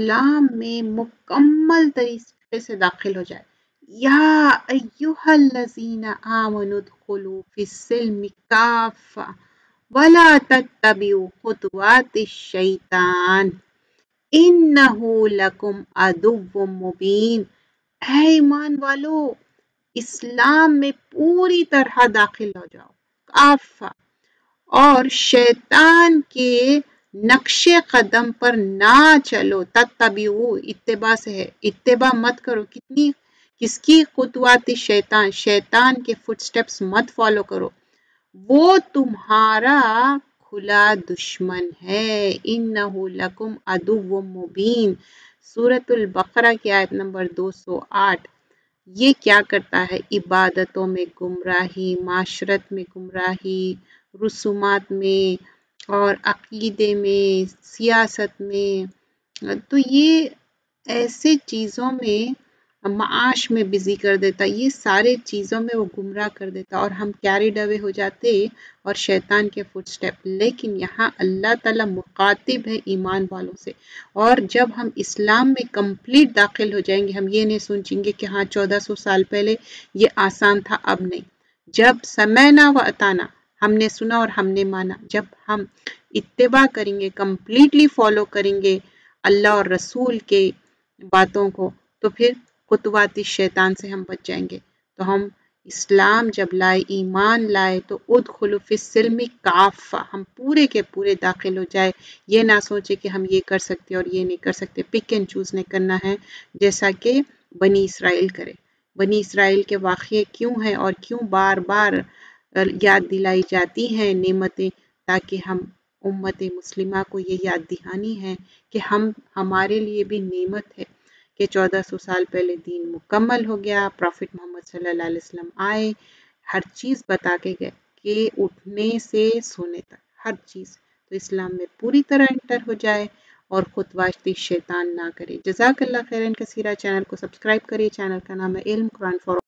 इस्लाम में मुकम्मल तरीके से दाखिल हो जाए। या अय्युहल्लज़ीना आमनु दुखुलू फिस्सिल्मि काफ़ा वला तत्तबिउ खुतुवातिश शैतान इन्नहु लकुम अदुव्वुम मुबीन। ऐ ईमान वालो, इस्लाम में पूरी तरह दाखिल हो जाओ, काफ़ा, और शैतान के नक्शे कदम पर ना चलो। तत्तबिउ इत्तिबा से है, इत्तिबा मत करो। किसकी? खुतवाती शैतान, शैतान के फुटस्टेप्स मत फॉलो करो, वो तुम्हारा खुला दुश्मन है। इन्नहु लकुम अदुव्वुम मुबीन, सूरतुल बकरा की आयत नंबर 208। ये क्या करता है? इबादतों में गुमराही, माशरत में गुमराही, रसूमात में और अकीदे में, सियासत में, तो ये ऐसे चीज़ों में, माश में बिजी कर देता, ये सारे चीज़ों में वो गुमराह कर देता और हम कैरिड अवे हो जाते और शैतान के फुटस्टेप। लेकिन यहाँ अल्लाह ताला मुखातिब है ईमान वालों से, और जब हम इस्लाम में कंप्लीट दाखिल हो जाएंगे, हम ये नहीं सोचेंगे कि हाँ 1400 साल पहले ये आसान था, अब नहीं। जब समयना व अताना, हमने सुना और हमने माना, जब हम इत्तिबा करेंगे, कंप्लीटली फॉलो करेंगे अल्लाह और रसूल के बातों को, तो फिर खुतवाती शैतान से हम बच जाएंगे। तो हम इस्लाम जब लाए, ईमान लाए, तो उदखुलू फिस्सिल्मि काफ़ा, हम पूरे के पूरे दाखिल हो जाए। ये ना सोचे कि हम ये कर सकते और ये नहीं कर सकते, पिक एंड चूज़ नहीं करना है जैसा कि बनी इसराइल करे। बनी इसराइल के वाक़ये क्यों हैं और क्यों बार बार याद दिलाई जाती हैं नेमतें, ताकि हम उम्मत मुस्लिमा को ये याद दहानी है कि हमारे लिए भी नेमत है कि 1400 साल पहले दीन मुकम्मल हो गया, प्रॉफिट मोहम्मद सल्लल्लाहु अलैहि वसल्लम आए, हर चीज़ बता के गए कि उठने से सोने तक हर चीज़, तो इस्लाम में पूरी तरह इंटर हो जाए और खुतवाती शैतान ना करे। जज़ाकल्लाह खैरन कसीरा। चैनल को सब्सक्राइब करिए। चैनल का नाम है इल्म कुरान फॉर